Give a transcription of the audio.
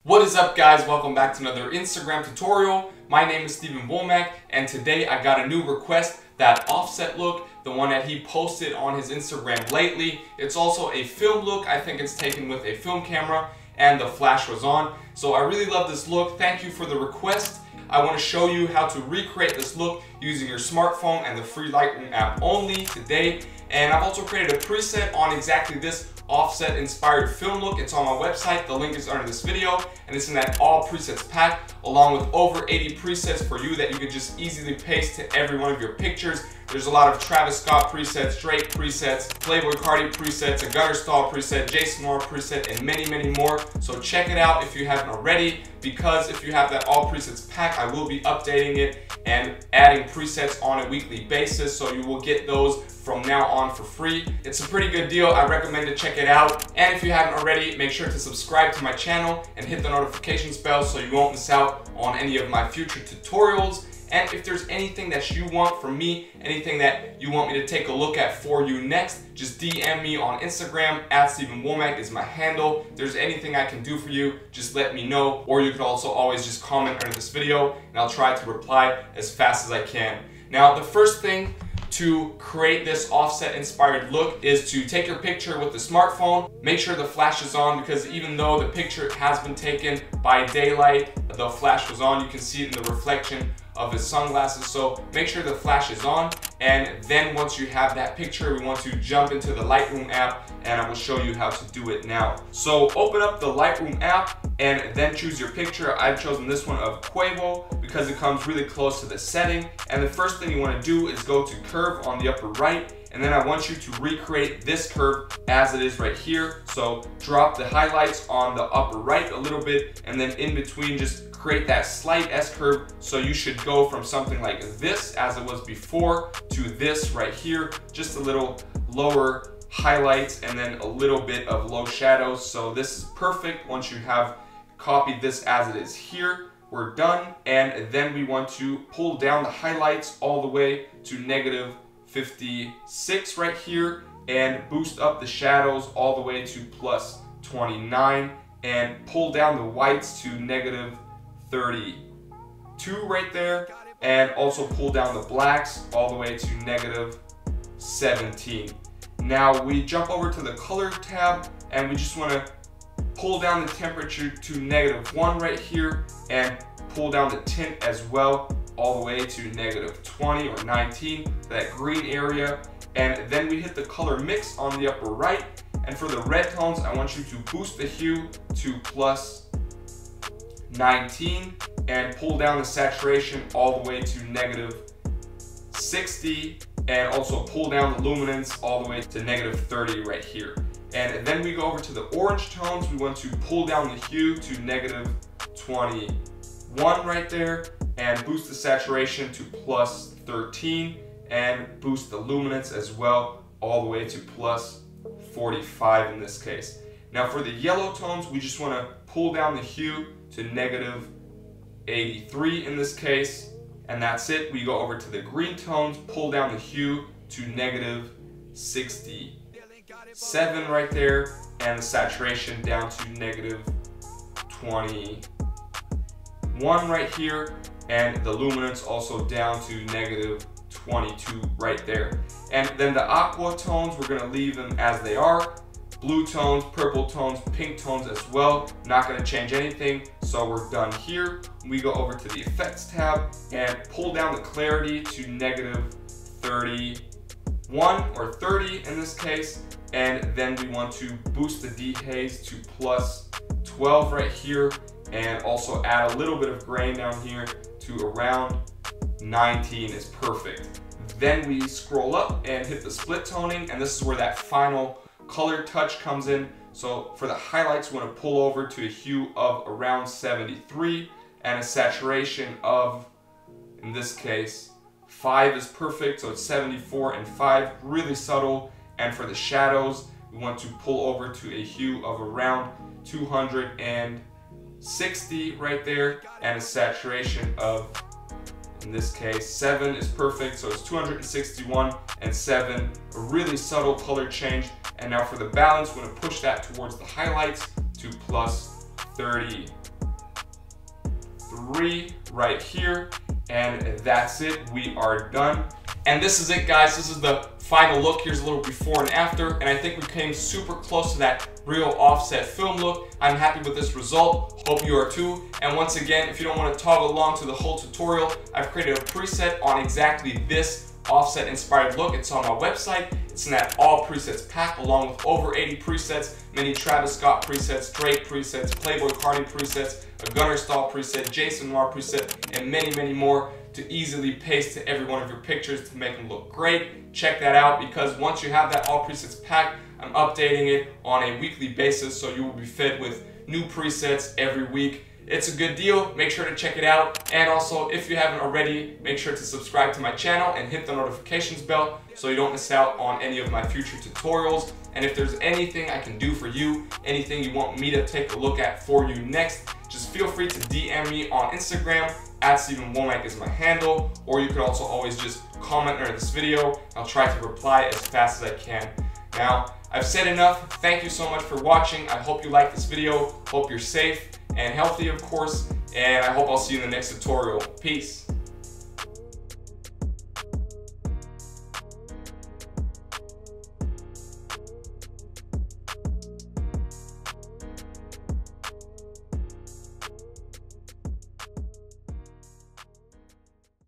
What is up, guys? Welcome back to another Instagram tutorial. My name is Wommack, and today I got a new request, that offset look, the one that he posted on his Instagram lately. It's also a film look. I think it's taken with a film camera and the flash was on. So I really love this look. Thank you for the request. I want to show you how to recreate this look using your smartphone and the free Lightroom app only today. And I've also created a preset on exactly this offset inspired film look. It's on my website. The link is under this video, and it's in that all presets pack, along with over 80 presets for you that you can just easily paste to every one of your pictures. There's a lot of Travis Scott presets, Drake presets, Playboy Cardi presets, a Gutter Stall preset, Jason Moore preset, and many, many more. So check it out if you haven't already, because if you have that all presets pack, I will be updating it and adding presets on a weekly basis, so you will get those from now on for free. It's a pretty good deal. I recommend to check it out. And if you haven't already, make sure to subscribe to my channel and hit the notifications bell so you won't miss out on any of my future tutorials. And if there's anything that you want from me, anything that you want me to take a look at for you next, just DM me on Instagram, @StephenWommack is my handle. If there's anything I can do for you, just let me know. Or you could also always just comment under this video and I'll try to reply as fast as I can. Now, the first thing to create this offset inspired look is to take your picture with the smartphone. Make sure the flash is on, because even though the picture has been taken by daylight, the flash was on. You can see it in the reflection of his sunglasses. So make sure the flash is on, and then once you have that picture, we want to jump into the Lightroom app, and I will show you how to do it now. So open up the Lightroom app and then choose your picture. I've chosen this one of Quavo because it comes really close to the setting. And the first thing you want to do is go to curve on the upper right, and then I want you to recreate this curve as it is right here. So drop the highlights on the upper right a little bit, and then in between just create that slight S-curve. So you should go from something like this as it was before to this right here, just a little lower highlights and then a little bit of low shadows. So this is perfect. Once you have copied this as it is here, we're done. And then we want to pull down the highlights all the way to -56 right here, and boost up the shadows all the way to +29, and pull down the whites to -32 right there, and also pull down the blacks all the way to -17. Now we jump over to the color tab, and we just want to pull down the temperature to -1 right here, and pull down the tint as well all the way to -20 or 19, that green area. And then we hit the color mix on the upper right, and for the red tones, I want you to boost the hue to +19 and pull down the saturation all the way to -60, and also pull down the luminance all the way to -30 right here. And then we go over to the orange tones. We want to pull down the hue to -21 right there, and boost the saturation to +13, and boost the luminance as well all the way to +45 in this case. Now for the yellow tones, we just want to pull down the hue to -83 in this case, and that's it. We go over to the green tones, pull down the hue to -67 right there, and the saturation down to -21 right here, and the luminance also down to -22 right there. And then the aqua tones, we're gonna leave them as they are. Blue tones, purple tones, pink tones as well. Not gonna change anything, so we're done here. We go over to the effects tab and pull down the clarity to -31 or 30 in this case. And then we want to boost the dehaze to +12 right here, and also add a little bit of grain down here to around 19 is perfect. Then we scroll up and hit the split toning, and this is where that final color touch comes in. So for the highlights, we want to pull over to a hue of around 73 and a saturation of, in this case, 5 is perfect. So it's 74 and 5, really subtle. And for the shadows, we want to pull over to a hue of around 260 right there, and a saturation of, in this case, 7 is perfect. So it's 261 and 7, a really subtle color change. And now for the balance, we're going to push that towards the highlights to +30 3 right here, and that's it. We are done. And this is it, guys. This is the final look. Here's a little before and after, and I think we came super close to that real offset film look. I'm happy with this result. Hope you are too. And once again, if you don't want to toggle along to the whole tutorial, I've created a preset on exactly this offset inspired look. It's on my website. It's in that all presets pack, along with over 80 presets, many Travis Scott presets, Drake presets, Playboy Cardi presets, a Gunner Style preset, Jason Noir preset, and many, many more to easily paste to every one of your pictures to make them look great. Check that out, because once you have that all presets pack, I'm updating it on a weekly basis, so you will be fed with new presets every week. It's a good deal. Make sure to check it out. And also, if you haven't already, make sure to subscribe to my channel and hit the notifications bell so you don't miss out on any of my future tutorials. And if there's anything I can do for you, anything you want me to take a look at for you next, just feel free to DM me on Instagram. @StevenWommack is my handle, or you could also always just comment under this video. I'll try to reply as fast as I can. Now, I've said enough. Thank you so much for watching. I hope you liked this video. Hope you're safe and healthy, of course, and I hope I'll see you in the next tutorial. Peace.